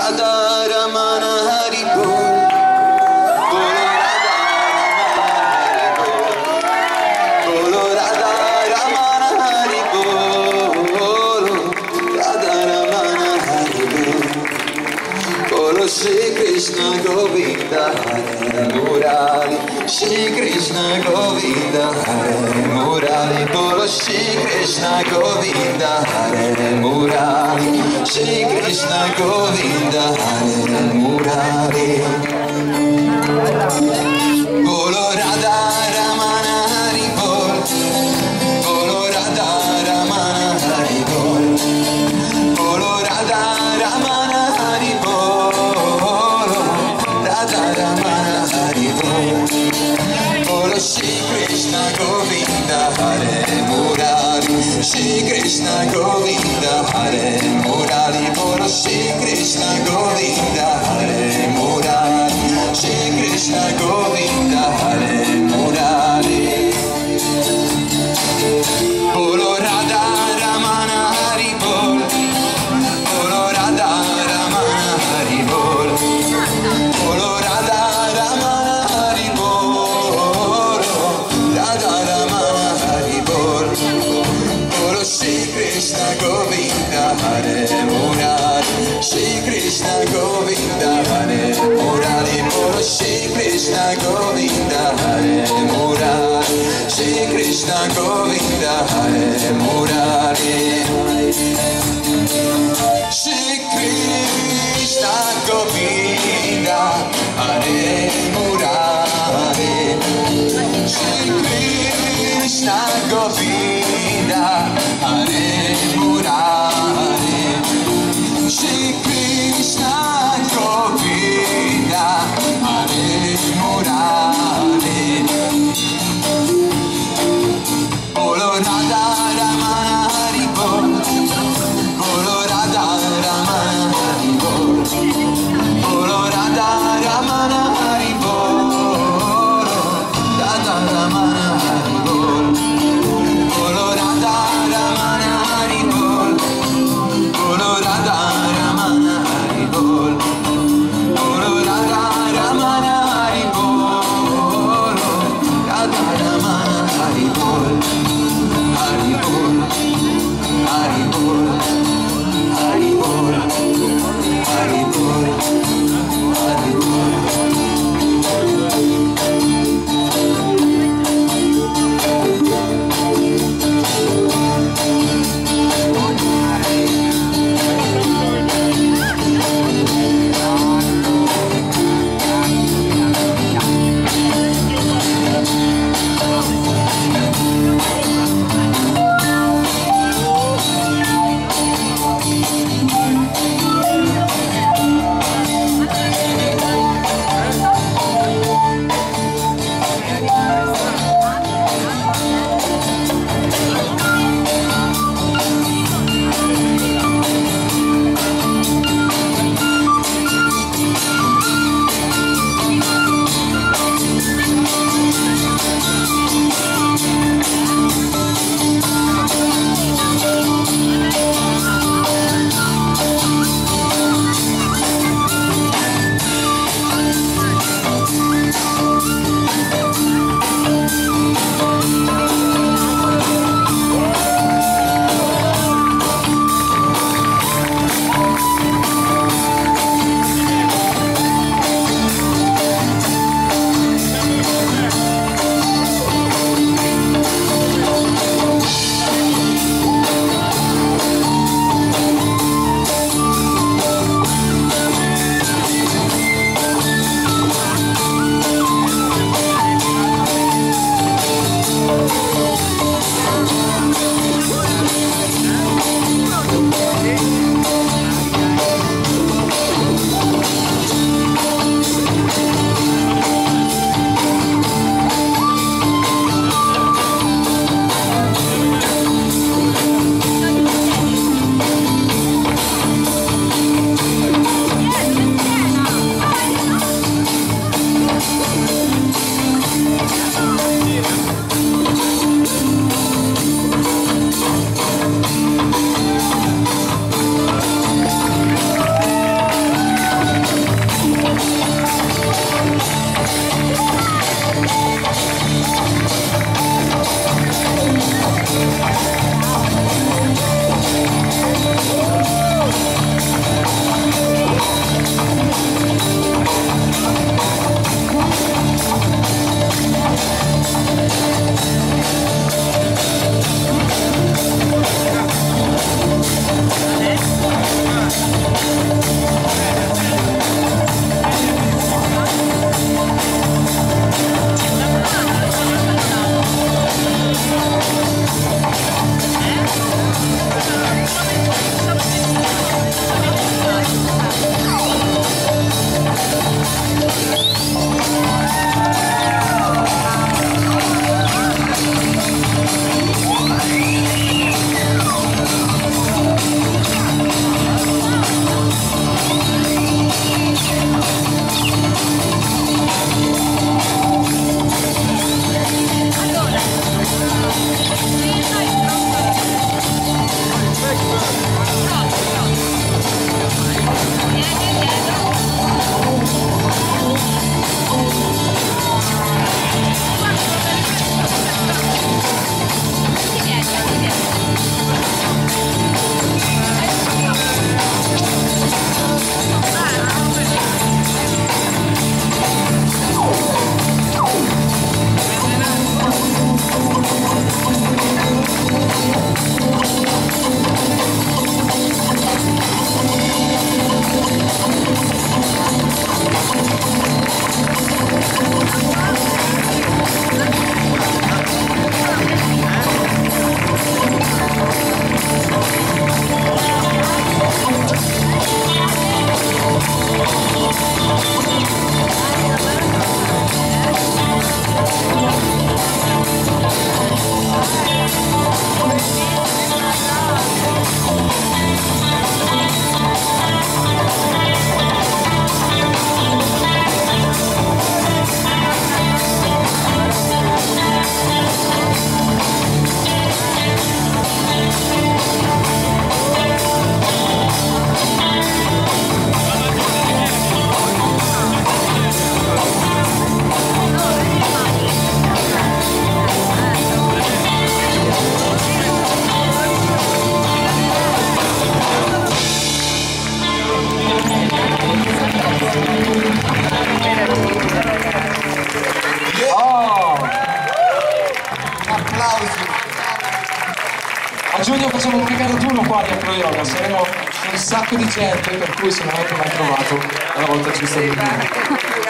Radha Ramana Hari Bol. Bolo Radha Ramana Hari Bol. Radha Ramana Hari Bol. Bolo Shri Krishna Govinda Hare Murali. Shri Krishna Govinda Hare Murali. Bolo Shri Krishna Govinda Hare Murali. Shri Krishna Govinda Hare Murali. Bolo Radha Ramana Hari Bol. Bolo Radha Ramana Hari Bol. Bolo Radha Ramana Hari Bol. Radha Ramana Hari Bol. Bolo Shri Krishna Govinda Hare Murali. Shri Krishna Govinda Hare Murali. Bolo Shri Krishna Govinda Hare Murali. Shri Krishna Govinda Hare Murali. Bolo Radha Ramana Hari Bol. Bolo Radha Ramana Hari Bol. Bolo Radha Ramana Hari Bol. Radha Ramana Hari Bol. Bolo Shri Krishna Govinda Hare Murali. Shri Krishna Govinda Hare Murali. Bolo Shri Krishna Govinda Hare Murali. Shri Krishna Govinda Hare Murali. Shri Krishna Govinda Hare Murali. Shri Krishna Govinda Hare Murali. Shri Krishna Govinda Hare Murali. giugno facciamo un Peccato turno qua di Acro Yoga, saremo un sacco di gente, per cui se non avete mai provato, è la volta giusta di venire.